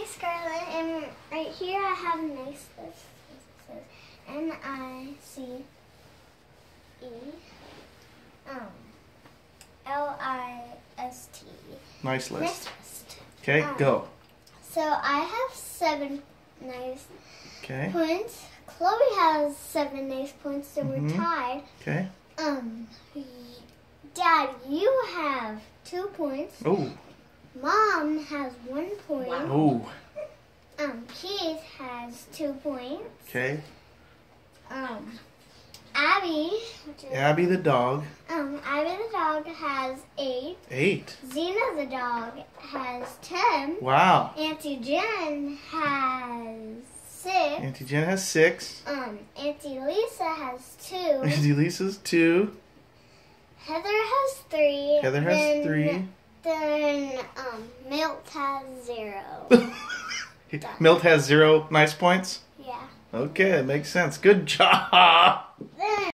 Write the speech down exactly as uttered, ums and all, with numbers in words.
is Scarlett, and right here I have a nice list. It says N I C E um, L I S T. Nice list. Nice list. Okay, um, go. So I have seven nice Okay. points. Chloe has seven nice points, so Mhm. we're tied. Okay. Um, Dad, you have two points. Oh. Mom has one point. Oh. Um, Keith has two points. Okay. Um, Abby. which is- Abby the dog. Um, Abby the dog has eight. Eight. Zena the dog has ten. Wow. Auntie Jen has six. Auntie Jen has six. Um, Auntie Lisa has two. Auntie Lisa's two. Heather has three. Heather has then, three. Then, um, Milt has zero. Milt has zero nice points. Yeah. Okay, that makes sense. Good job.